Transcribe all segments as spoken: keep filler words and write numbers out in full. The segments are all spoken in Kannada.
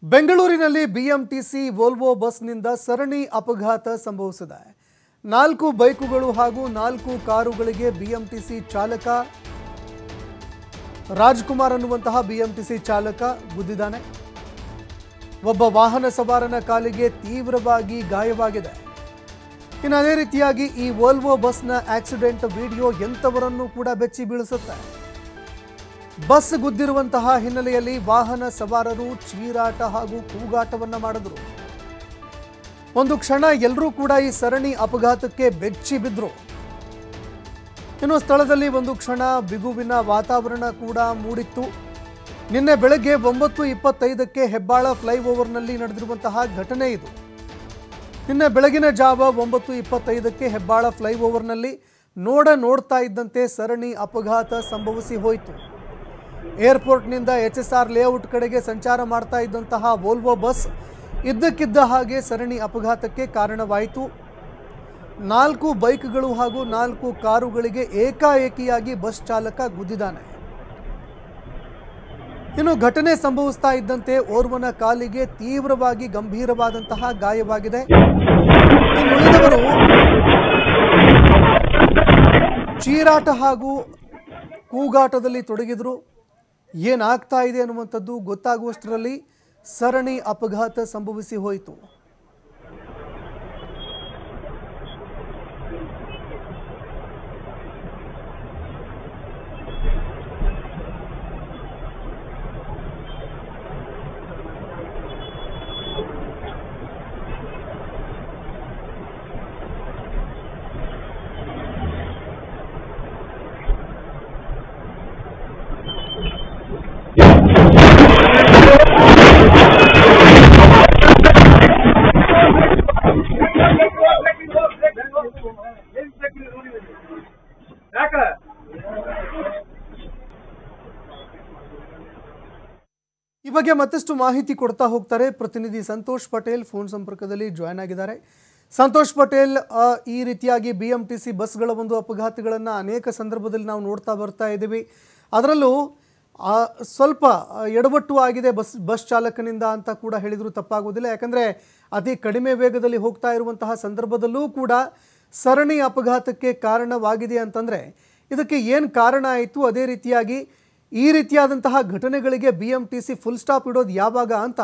ಬೆಂಗಳೂರಿನಲ್ಲಿ ಬಿಎಂಟಿಸಿ ವೋಲ್ವೋ ಬಸ್ನಿಂದ ಸರಣಿ ಅಪಘಾತ ಸಂಭವಿಸಿದೆ. ನಾಲ್ಕು ಬೈಕುಗಳು ಹಾಗೂ ನಾಲ್ಕು ಕಾರುಗಳಿಗೆ ಬಿಎಂಟಿಸಿ ಚಾಲಕ ರಾಜ್ಕುಮಾರ್ ಅನ್ನುವಂತಹ ಬಿಎಂಟಿಸಿ ಚಾಲಕ ಗುದ್ದಿದ್ದಾನೆ. ಒಬ್ಬ ವಾಹನ ಸವಾರನ ಕಾಲಿಗೆ ತೀವ್ರವಾಗಿ ಗಾಯವಾಗಿದೆ. ಇನ್ನು ಅದೇ ರೀತಿಯಾಗಿ ಈ ವೋಲ್ವೋ ಬಸ್ನ ಆಕ್ಸಿಡೆಂಟ್ ವಿಡಿಯೋ ಎಂಥವರನ್ನು ಕೂಡ ಬೆಚ್ಚಿ ಬೀಳಿಸುತ್ತೆ. ಬಸ್ ಗುದ್ದಿರುವಂತಹ ಹಿನ್ನೆಲೆಯಲ್ಲಿ ವಾಹನ ಸವಾರರು ಚೀರಾಟ ಹಾಗೂ ಕೂಗಾಟವನ್ನ ಮಾಡಿದ್ರು. ಒಂದು ಕ್ಷಣ ಎಲ್ಲರೂ ಕೂಡ ಈ ಸರಣಿ ಅಪಘಾತಕ್ಕೆ ಬೆಚ್ಚಿ ಬಿದ್ರು. ಇನ್ನು ಸ್ಥಳದಲ್ಲಿ ಒಂದು ಕ್ಷಣ ಬಿಗುವಿನ ವಾತಾವರಣ ಕೂಡ ಮೂಡಿತ್ತು. ನಿನ್ನೆ ಬೆಳಗ್ಗೆ ಒಂಬತ್ತು ಇಪ್ಪತ್ತೈದಕ್ಕೆ ಹೆಬ್ಬಾಳ ಫ್ಲೈಓವರ್ನಲ್ಲಿ ನಡೆದಿರುವಂತಹ ಘಟನೆ ಇದು. ನಿನ್ನೆ ಬೆಳಗಿನ ಜಾವ ಒಂಬತ್ತು ಇಪ್ಪತ್ತೈದಕ್ಕೆ ಹೆಬ್ಬಾಳ ಫ್ಲೈಓವರ್ನಲ್ಲಿ ನೋಡ ನೋಡ್ತಾ ಇದ್ದಂತೆ ಸರಣಿ ಅಪಘಾತ ಸಂಭವಿಸಿ ಹೋಯಿತು. ಏರ್ಪೋರ್ಟ್ನಿಂದ ಎಚ್ ಎಸ್ ಆರ್ ಲೇಔಟ್ ಕಡೆಗೆ ಸಂಚಾರ ಮಾಡ್ತಾ ಇದ್ದಂತಹ ವೋಲ್ವೋ ಬಸ್ ಇದ್ದಕ್ಕಿದ್ದ ಹಾಗೆ ಸರಣಿ ಅಪಘಾತಕ್ಕೆ ಕಾರಣವಾಯಿತು. ನಾಲ್ಕು ಬೈಕ್ಗಳು ಹಾಗೂ ನಾಲ್ಕು ಕಾರುಗಳಿಗೆ ಏಕಾಏಕಿಯಾಗಿ ಬಸ್ ಚಾಲಕ ಗುದ್ದಿದ್ದಾನೆ. ಇನ್ನು ಘಟನೆ ಸಂಭವಿಸ್ತಾ ಇದ್ದಂತೆ ಓರ್ವನ ಕಾಲಿಗೆ ತೀವ್ರವಾಗಿ ಗಂಭೀರವಾದಂತಹ ಗಾಯವಾಗಿದೆ. ಉಳಿದವರು ಚೀರಾಟ ಹಾಗೂ ಕೂಗಾಟದಲ್ಲಿ ತೊಡಗಿದ್ರು. ಏನಾಗ್ತಾ ಇದೆ ಅನ್ನುವಂಥದ್ದು ಗೊತ್ತಾಗುವಷ್ಟರಲ್ಲಿ ಸರಣಿ ಅಪಘಾತ ಸಂಭವಿಸಿ ಹೋಯಿತು. ಈ ಬಗ್ಗೆ ಮತ್ತಷ್ಟು ಮಾಹಿತಿ ಕೊಡ್ತಾ ಹೋಗ್ತಾರೆ ಪ್ರತಿನಿಧಿ ಸಂತೋಷ್ ಪಟೇಲ್ ಫೋನ್ ಸಂಪರ್ಕದಲ್ಲಿ ಜಾಯ್ನ್ ಆಗಿದ್ದಾರೆ. ಸಂತೋಷ್ ಪಟೇಲ್, ಈ ರೀತಿಯಾಗಿ ಬಿಎಂಟಿಸಿ ಬಸ್ಗಳ ಒಂದು ಅಪಘಾತಗಳನ್ನು ಅನೇಕ ಸಂದರ್ಭದಲ್ಲಿ ನಾವು ನೋಡ್ತಾ ಬರ್ತಾ ಇದ್ದೀವಿ. ಅದರಲ್ಲೂ ಸ್ವಲ್ಪ ಎಡವಟ್ಟು ಆಗಿದೆ ಬಸ್ ಬಸ್ ಚಾಲಕನಿಂದ ಅಂತ ಕೂಡ ಹೇಳಿದರೂ ತಪ್ಪಾಗೋದಿಲ್ಲ. ಯಾಕಂದರೆ ಅತಿ ಕಡಿಮೆ ವೇಗದಲ್ಲಿ ಹೋಗ್ತಾ ಇರುವಂತಹ ಸಂದರ್ಭದಲ್ಲೂ ಕೂಡ ಸರಣಿ ಅಪಘಾತಕ್ಕೆ ಕಾರಣವಾಗಿದೆ ಅಂತಂದರೆ ಇದಕ್ಕೆ ಏನು ಕಾರಣ ಆಯಿತು? ಅದೇ ರೀತಿಯಾಗಿ ಈ ರೀತಿಯಾದಂತಹ ಘಟನೆಗಳಿಗೆ ಬಿಎಂಟಿಸಿ ಫುಲ್ ಸ್ಟಾಪ್ ಇಡೋದು ಯಾವಾಗ ಅಂತ?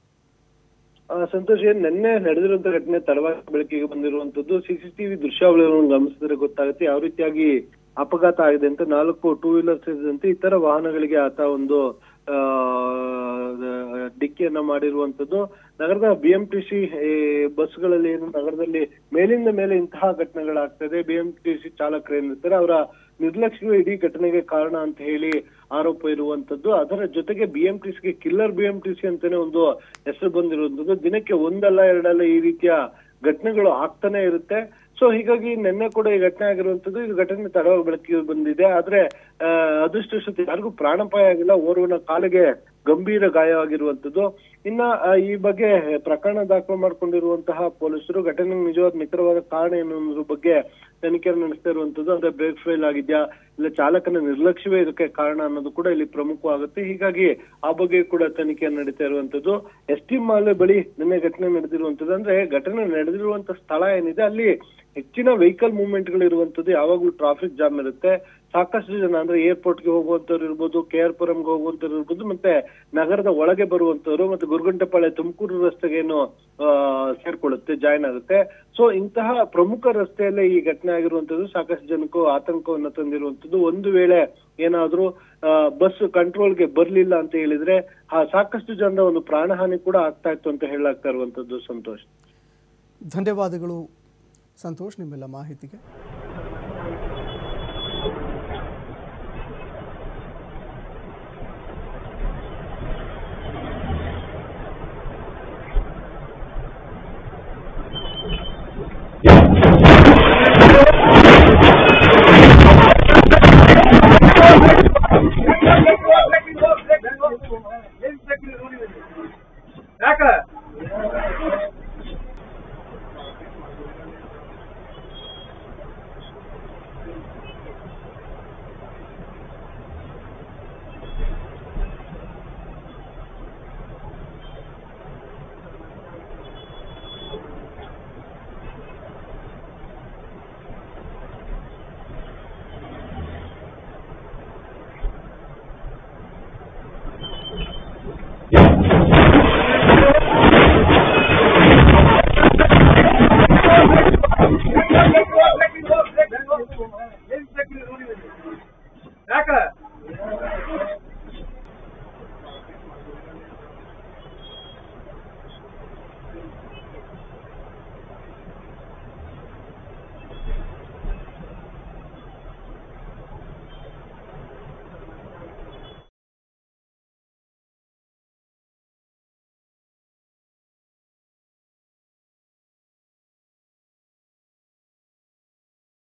ಸಂತೋಷ್, ಏನ್ ನಿನ್ನೆ ನಡೆದಿರುವಂತಹ ಘಟನೆ ತಡವಾಗಿ ಬೆಳಕಿಗೆ ಬಂದಿರುವಂತದ್ದು. ಸಿಸಿಟಿವಿ ದೃಶ್ಯಾವಳಿಗಳನ್ನು ಗಮನಿಸಿದ್ರೆ ಗೊತ್ತಾಗುತ್ತೆ ಯಾವ ರೀತಿಯಾಗಿ ಅಪಘಾತ ಆಗಿದೆ ಅಂತ. ನಾಲ್ಕು ಟೂ ವೀಲರ್ ಸೇರಿದಂತೆ ಇತರ ವಾಹನಗಳಿಗೆ ಆತ ಒಂದು ಆ ಡಿಕ್ಕಿಯನ್ನ ಮಾಡಿರುವಂತದ್ದು. ನಗರದ ಬಿಎಂಟಿಸಿ ಬಸ್ಗಳಲ್ಲಿ ಏನು ನಗರದಲ್ಲಿ ಮೇಲಿಂದ ಮೇಲೆ ಇಂತಹ ಘಟನೆಗಳಾಗ್ತದೆ. ಬಿಎಂಟಿಸಿ ಚಾಲಕರು ಏನಿರ್ತಾರೆ ಅವರ ನಿರ್ಲಕ್ಷ್ಯವೇ ಇಡೀ ಘಟನೆಗೆ ಕಾರಣ ಅಂತ ಹೇಳಿ ಆರೋಪ ಇರುವಂತದ್ದು. ಅದರ ಜೊತೆಗೆ ಬಿಎಂಟಿಸಿಗೆ ಕಿಲ್ಲರ್ ಬಿಎಂಟಿಸಿ ಅಂತಾನೆ ಒಂದು ಹೆಸರು ಬಂದಿರುವಂತದ್ದು. ದಿನಕ್ಕೆ ಒಂದಲ್ಲ ಎರಡಲ್ಲ ಈ ರೀತಿಯ ಘಟನೆಗಳು ಆಗ್ತಾನೆ ಇರುತ್ತೆ. ಸೊ ಹೀಗಾಗಿ ನಿನ್ನೆ ಕೂಡ ಈ ಘಟನೆ ಆಗಿರುವಂತದ್ದು. ಈ ಘಟನೆ ತಡವಾಗಿ ಬೆಳಕಿಗೆ ಬಂದಿದೆ. ಆದ್ರೆ ಅಹ್ ಅದೃಷ್ಟವಶಾತ್ ಯಾರಿಗೂ ಪ್ರಾಣಾಪಾಯ ಆಗಿಲ್ಲ. ಓರ್ವನ ಕಾಲಿಗೆ ಗಂಭೀರ ಗಾಯವಾಗಿರುವಂತದ್ದು. ಇನ್ನ ಈ ಬಗ್ಗೆ ಪ್ರಕರಣ ದಾಖಲು ಮಾಡ್ಕೊಂಡಿರುವಂತಹ ಪೊಲೀಸರು ಘಟನೆ ನಿಜವಾದ ನಿಖರವಾದ ಕಾರಣ ಏನು ಅನ್ನೋದ್ರ ಬಗ್ಗೆ ತನಿಖೆ ನಡೆಸ್ತಾ ಇರುವಂತದ್ದು. ಅಂದ್ರೆ ಬ್ರೇಕ್ ಫೇಲ್ ಆಗಿದ್ಯಾ, ಇಲ್ಲ ಚಾಲಕನ ನಿರ್ಲಕ್ಷ್ಯವೇ ಇದಕ್ಕೆ ಕಾರಣ ಅನ್ನೋದು ಕೂಡ ಇಲ್ಲಿ ಪ್ರಮುಖವಾಗುತ್ತೆ. ಹೀಗಾಗಿ ಆ ಬಗ್ಗೆ ಕೂಡ ತನಿಖೆ ನಡೀತಾ ಇರುವಂತದ್ದು. ಎಸ್ ಟಿ ಮಾಲೆ ಬಳಿ ನಿನ್ನೆ ಘಟನೆ ನಡೆದಿರುವಂತದ್ದು. ಅಂದ್ರೆ ಘಟನೆ ನಡೆದಿರುವಂತ ಸ್ಥಳ ಏನಿದೆ ಅಲ್ಲಿ ಹೆಚ್ಚಿನ ವೆಹಿಕಲ್ ಮೂವ್ಮೆಂಟ್ ಗಳು ಇರುವಂತದ್ದು. ಯಾವಾಗ್ಲೂ ಟ್ರಾಫಿಕ್ ಜಾಮ್ ಇರುತ್ತೆ. ಸಾಕಷ್ಟು ಜನ ಅಂದ್ರೆ ಏರ್ಪೋರ್ಟ್ ಗೆ ಹೋಗುವಂತವ್ರು ಇರ್ಬೋದು, ಕೆ ಆರ್ ಪುರಂಗೆ ಹೋಗುವಂತವ್ರು ಇರ್ಬೋದು, ಮತ್ತೆ ನಗರದ ಒಳಗೆ ಬರುವಂತವ್ರು, ಮತ್ತೆ ಗುರುಗುಂಟೆಪಾಳ್ಯ ತುಮಕೂರು ರಸ್ತೆಗೆ ಏನು ಅಹ್ ಸೇರ್ಕೊಳ್ಳುತ್ತೆ, ಜಾಯಿನ್ ಆಗುತ್ತೆ. ಸೊ ಇಂತಹ ಪ್ರಮುಖ ರಸ್ತೆಯಲ್ಲೇ ಈ ಘಟನೆ ಆಗಿರುವಂತದ್ದು ಸಾಕಷ್ಟು ಜನಕ್ಕೂ ಆತಂಕವನ್ನ ತಂದಿರುವಂತದ್ದು. ಒಂದು ವೇಳೆ ಏನಾದ್ರೂ ಅಹ್ ಬಸ್ ಕಂಟ್ರೋಲ್ಗೆ ಬರ್ಲಿಲ್ಲ ಅಂತ ಹೇಳಿದ್ರೆ ಆ ಸಾಕಷ್ಟು ಜನರ ಒಂದು ಪ್ರಾಣಹಾನಿ ಕೂಡ ಆಗ್ತಾ ಇತ್ತು ಅಂತ ಹೇಳಲಾಗ್ತಾ ಇರುವಂತದ್ದು. ಸಂತೋಷ್, ಧನ್ಯವಾದಗಳು ಸಂತೋಷ್ ನಿಮ್ಮೆಲ್ಲ ಮಾಹಿತಿಗೆ. ಯಾಕ